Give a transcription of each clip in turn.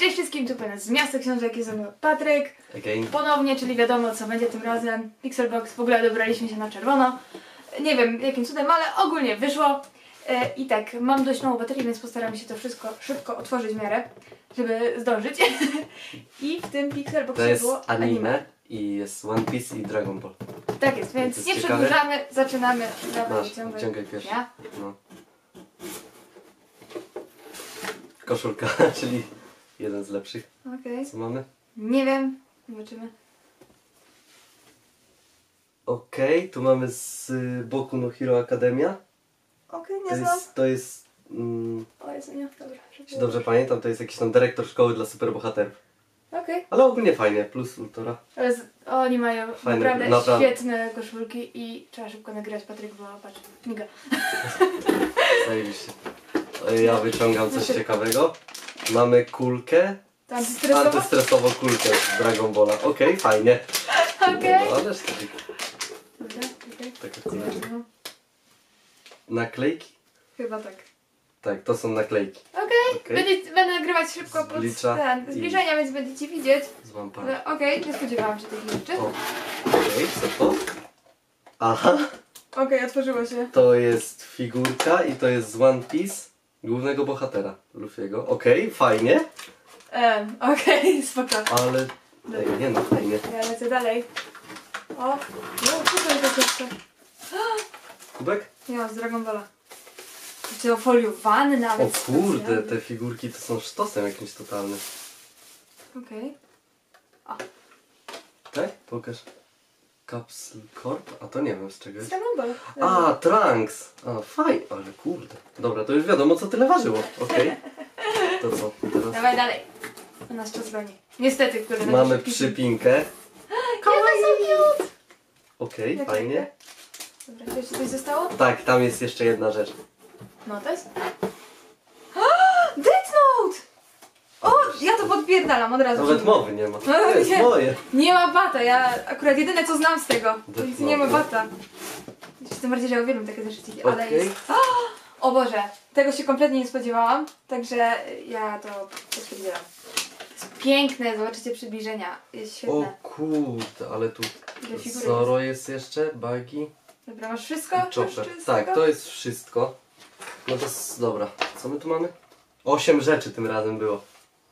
Cześć wszystkim, tu Penes z Miasta Książek, jest ze mną Patryk. Again. Ponownie, czyli wiadomo co będzie tym razem. Pixelbox, w ogóle dobraliśmy się na czerwono. Nie wiem jakim cudem, ale ogólnie wyszło. I tak, mam dość mało baterii, więc postaram się to wszystko szybko otworzyć w miarę, żeby zdążyć. I w tym Pixelboxie To jest było anime i jest One Piece i Dragon Ball. Tak jest, więc jest nie ciekawe. przedłużamy, zaczynamy. Masz, wyciągaj pierwszy. Ja? No. Koszulka, czyli jeden z lepszych. Okej. Co mamy? Nie wiem, zobaczymy. Okej, tu mamy z Boku no Hero Academia. Okej, To nie znam. jest, to jest O Jezu, nie, dobra. jeśli dobrze pamiętam, to jest jakiś tam dyrektor szkoły dla superbohaterów. Okej. Ale ogólnie fajnie, plus ultora. Ale oni mają Fajne, naprawdę świetne koszulki i trzeba szybko nagrać, Patryk, bo patrz, miga. Zajebiście. Ja wyciągam coś ciekawego. Mamy kulkę. To antystresowo? Antystresową kulkę z Dragon Balla. Okej, fajnie. Okej. No, ależ tak. Dobra, okej. Taka kulka. No, Naklejki? chyba tak. Tak, to są naklejki. Okej, Okej. będę nagrywać szybko pod Zblicza ten, i- zbliżenia, więc będziecie widzieć. Z Vampire. Okej, nie spodziewałam się takich rzeczy. O. Okej, co to? Aha, Okej, otworzyło się. to jest figurka i to jest z One Piece głównego bohatera, Luffy'ego. Okej, fajnie, Okej, spoko. ale... Ej, nie no, fajnie. Ja lecę dalej. O, no, co to jest jeszcze? Kubek? Ja z Dragon Balla. Czy ofoliowany O nawet. kurde, specjalnie. te figurki to są sztosem jakimś totalnym. Okej. Tak? Pokaż. Capsule Corp? A to nie wiem z czego Z jest. Dragon Ball. A, Trunks! A, fajnie, ale kurde. Dobra, to już wiadomo co tyle ważyło. Okej. To co? Teraz Dawaj dalej. To nas czas goni. Niestety, który mamy przypinkę. Kawaii! Okej, fajnie. Dobra, czy jeszcze coś zostało? Tak, tam jest jeszcze jedna rzecz. No to jest. Death Note! O, ja to podpierdalam od razu. Nawet mowy nie ma. No, To jest nie. moje. Nie ma bata, ja akurat jedyne co znam z tego, Death więc nie ma Note. bata. Tym bardziej, że ja uwielbiam takie zeszyciki, ale Okej. jest... O Boże, tego się kompletnie nie spodziewałam, także ja to potwierdziłam. Jest piękne, zobaczycie przybliżenia, jest O świetne. kurde, ale tu Ile figur Zoro jest jeszcze, Buggy Dobra, masz wszystko? i Chopper. Jeszcze z Tak, tego? to jest wszystko. No to jest, dobra. Co my tu mamy? 8 rzeczy tym razem było.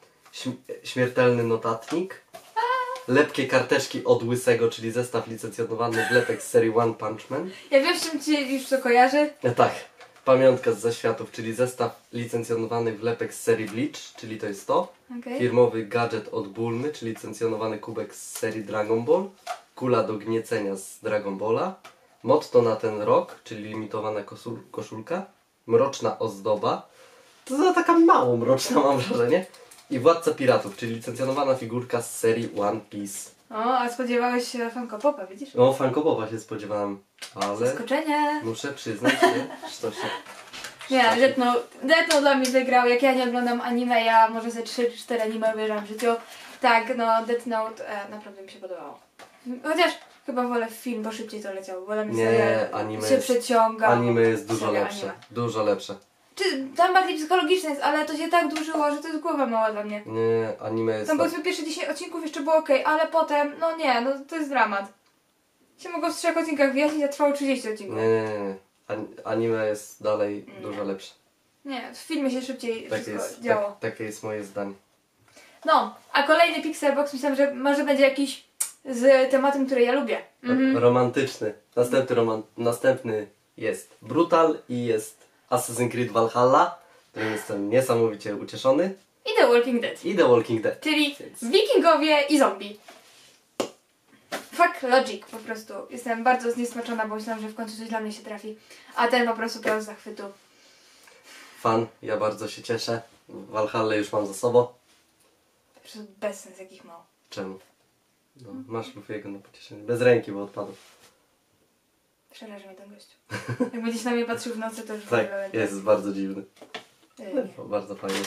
Śmiertelny notatnik. Lepkie karteczki od Łysego, czyli zestaw licencjonowany wlepek z serii One Punch Man. Ja wiem, z czym ci już to kojarzy. Tak. Pamiątka z zaświatów, czyli zestaw licencjonowany wlepek z serii Bleach, czyli to jest to. Okej. Firmowy gadżet od Bulmy, czyli licencjonowany kubek z serii Dragon Ball. Kula do gniecenia z Dragon Balla. Motto na ten rok, czyli limitowana koszulka. Mroczna ozdoba. To za taka mało mroczna, mam wrażenie. I Władca Piratów, czyli licencjonowana figurka z serii One Piece. O, a spodziewałeś się Funko Popa, widzisz? No, Funko Popa się spodziewałem, ale Zaskoczenie. muszę przyznać, że to się... Nie, Death Note dla mnie wygrał. Jak ja nie oglądam anime, ja może ze 3-4 anime obejrzałam w życiu. Tak, no Death Note naprawdę mi się podobało. Chociaż chyba wolę film, bo szybciej to leciało. Wolę mi Nie, serial anime się jest- przeciąga. Anime jest dużo Seria lepsze. anime. Dużo lepsze. Czy tam bardziej psychologiczne jest, ale to się tak dłużyło, że to jest głowa mała dla mnie. Nie, anime jest... Tam tak- powiedzmy pierwsze 10 odcinków jeszcze było ok, ale potem, no nie, no to jest dramat. Się mogło w 3 odcinkach wyjaśnić, a trwało 30 odcinków. Nie. Anime jest dalej dużo lepsze. Nie, w filmie się szybciej Takie wszystko jest, działo. takie jest moje zdanie. No, a kolejny Pixelbox myślałam, że może będzie jakiś z tematem, który ja lubię. Romantyczny. Następny jest Brutal i jest Assassin's Creed Valhalla, którym jestem niesamowicie ucieszony. I The Walking Dead. I The Walking Dead. Czyli Więc- wikingowie i zombie. Fuck logic po prostu. Jestem bardzo zniesmaczona, bo myślałam, że w końcu coś dla mnie się trafi. A ten po prostu pełen zachwytu. Fan, ja bardzo się cieszę. Valhalla już mam za sobą. Po prostu bezsens jakich mało. Czemu? No, masz Luffy'ego na pocieszenie. Bez ręki, bo odpadł. Przeraża mnie ten gościu. Jak będziesz na mnie patrzył w nocy, to już w Tak, ogóle będę... jest bardzo dziwny. Nie. Bardzo fajny.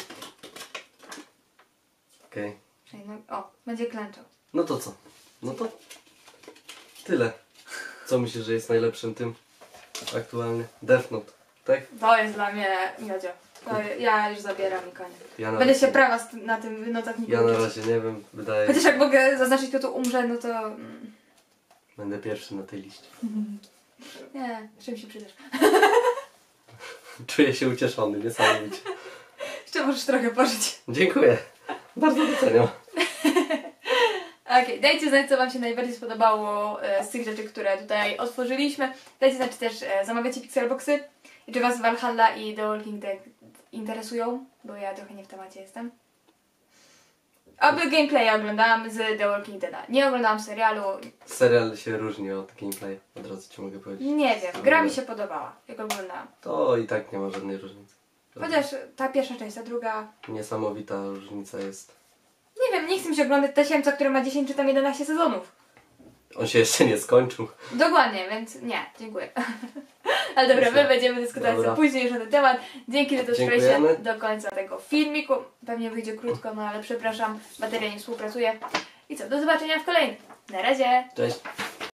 Okej. Przynajmniej, no, o, będzie klęczał. No to co? No to tyle. Co myślisz, że jest najlepszym tym aktualnie? Death Note, tak? To jest dla mnie miodzio. To ja już zabieram i koniec. Ja na Będę razie- się prawa na tym notatniku Ja na uczyć. razie nie wiem, wydaje Chociaż się, jak mogę zaznaczyć, kto tu umrze, no to... będę pierwszy na tej liście. Nie, czym się przydasz? Czuję się ucieszony, niesamowicie. Jeszcze możesz trochę pożyć. Dziękuję. Bardzo doceniam. Okej, dajcie znać, co Wam się najbardziej spodobało z tych rzeczy, które tutaj otworzyliśmy. Dajcie znać, czy też zamawiacie Pixelboxy i czy Was Valhalla i The Walking Dead interesują, bo ja trochę nie w temacie jestem. Oby gameplaya oglądałam z The Walking Deada. Nie oglądałam serialu, Serial się różni od gameplay, od razu Ci mogę powiedzieć. nie wiem, gra mi się podobała, jak oglądałam. To i tak nie ma żadnej różnicy. Chociaż ta pierwsza część, ta druga... Niesamowita różnica jest. Nie wiem, nie chcę mi się oglądać Tasiemca, który ma 10 czy tam 11 sezonów. On się jeszcze nie skończył. Dokładnie, więc nie, dziękuję. Ale dobra, Jasne. my będziemy dyskutować Dobra. później już na ten temat. Dzięki, że dotrwaliście Dziękujemy. do końca tego filmiku. Pewnie wyjdzie krótko, no ale przepraszam, bateria nie współpracuje. I co, do zobaczenia w kolejnym. Na razie! Cześć.